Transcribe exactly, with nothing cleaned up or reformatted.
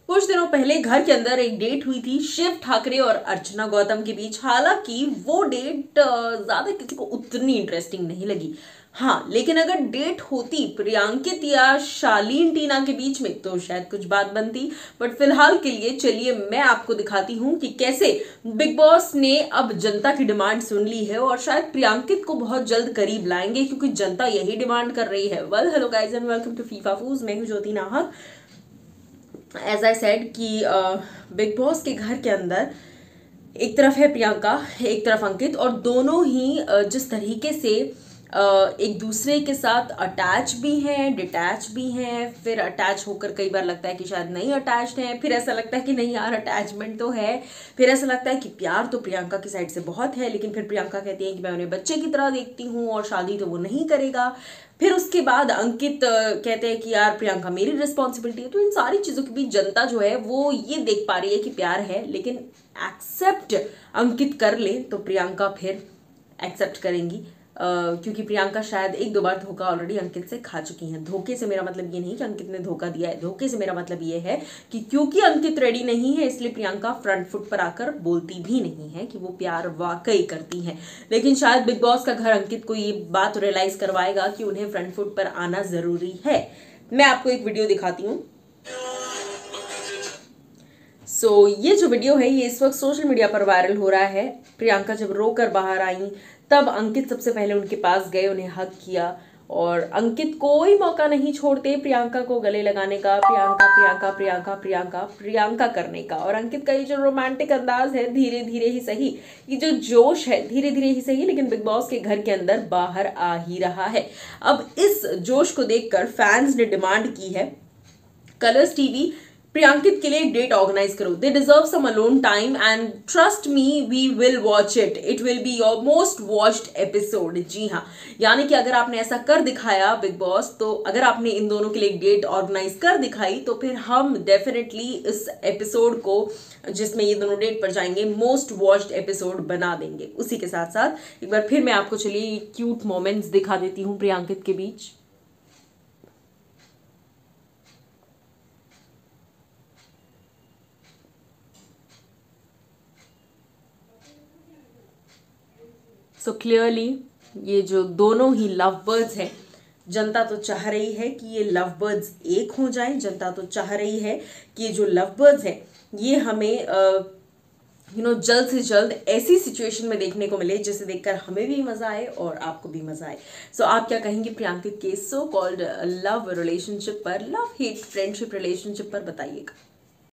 कुछ दिनों पहले घर के अंदर एक डेट हुई थी शिव ठाकरे और अर्चना गौतम के बीच। हालांकि वो डेट ज्यादा किसी को उतनी इंटरेस्टिंग नहीं लगी। हाँ, लेकिन अगर डेट होती प्रियांकित या शालीन टीना के बीच में तो शायद कुछ बात बनती। बट फिलहाल के लिए चलिए मैं आपको दिखाती हूँ कि कैसे बिग बॉस ने अब जनता की डिमांड सुन ली है और शायद प्रियांकित को बहुत जल्द करीब लाएंगे, क्योंकि जनता यही डिमांड कर रही है। Well, hello guys and welcome to फीफा फूज। मैं हूँ Jyoti Nahak. As I said कि बिग बॉस के घर के अंदर एक तरफ है प्रियंका, एक तरफ अंकित, और दोनों ही uh, जिस तरीके से uh, एक दूसरे के साथ अटैच भी हैं, डिटैच भी हैं। फिर अटैच होकर कई बार लगता है कि शायद नहीं अटैच्ड हैं, फिर ऐसा लगता है कि नहीं यार अटैचमेंट तो है, फिर ऐसा लगता है कि प्यार तो प्रियंका की साइड से बहुत है, लेकिन फिर प्रियंका कहती है कि मैं उन्हें बच्चे की तरह देखती हूँ और शादी तो वो नहीं करेगा। फिर उसके बाद अंकित कहते हैं कि यार प्रियंका मेरी रिस्पॉन्सिबिलिटी है। तो इन सारी चीज़ों के बीच जनता जो है वो ये देख पा रही है कि प्यार है, लेकिन एक्सेप्ट अंकित कर ले तो प्रियंका फिर एक्सेप्ट करेंगी। Uh, क्योंकि प्रियंका शायद एक दो बार धोखा ऑलरेडी अंकित से खा चुकी हैं। धोखे से मेरा मतलब ये नहीं कि अंकित ने धोखा दिया है, धोखे से मेरा मतलब ये है कि क्योंकि अंकित रेडी नहीं है इसलिए प्रियंका फ्रंट फुट पर आकर बोलती भी नहीं है कि वो प्यार वाकई करती हैं। लेकिन शायद बिग बॉस का घर अंकित को ये बात रियलाइज करवाएगा कि उन्हें फ्रंट फुट पर आना जरूरी है। मैं आपको एक वीडियो दिखाती हूँ। सो so, ये जो वीडियो है ये इस वक्त सोशल मीडिया पर वायरल हो रहा है। प्रियंका जब रोकर बाहर आई तब अंकित सबसे पहले उनके पास गए, उन्हें हक किया, और अंकित कोई मौका नहीं छोड़ते प्रियंका को गले लगाने का, प्रियंका प्रियंका प्रियंका प्रियंका प्रियंका करने का। और अंकित का ये जो रोमांटिक अंदाज है, धीरे धीरे ही सही, ये जो जोश है धीरे धीरे ही सही, लेकिन बिग बॉस के घर के अंदर बाहर आ ही रहा है। अब इस जोश को देखकर फैंस ने डिमांड की है कलर्स टीवी प्रियांकित के लिए एक डेट ऑर्गेनाइज करो। They deserve some alone time and trust me we will watch it, it will be your most watched episode. जी हाँ, यानी कि अगर आपने ऐसा कर दिखाया बिग बॉस, तो अगर आपने इन दोनों के लिए एक डेट ऑर्गेनाइज कर दिखाई तो फिर हम डेफिनेटली इस एपिसोड को, जिसमें ये दोनों डेट पर जाएंगे, मोस्ट वॉच्ड एपिसोड बना देंगे। उसी के साथ साथ एक बार फिर मैं आपको चलिए क्यूट मोमेंट्स दिखा देती हूँ प्रियांकित के बीच। सो so क्लियरली ये जो दोनों ही लव बर्ड्स हैं, जनता तो चाह रही है कि ये लव बर्ड्स एक हो जाएं। जनता तो चाह रही है कि ये जो लव बर्ड्स हैं ये हमें यू नो जल्द से जल्द ऐसी सिचुएशन में देखने को मिले जिसे देखकर हमें भी मजा आए और आपको भी मजा आए। सो so, आप क्या कहेंगे प्रियांकित के सो कॉल्ड लव रिलेशनशिप पर, लव हेट फ्रेंडशिप रिलेशनशिप पर, बताइएगा।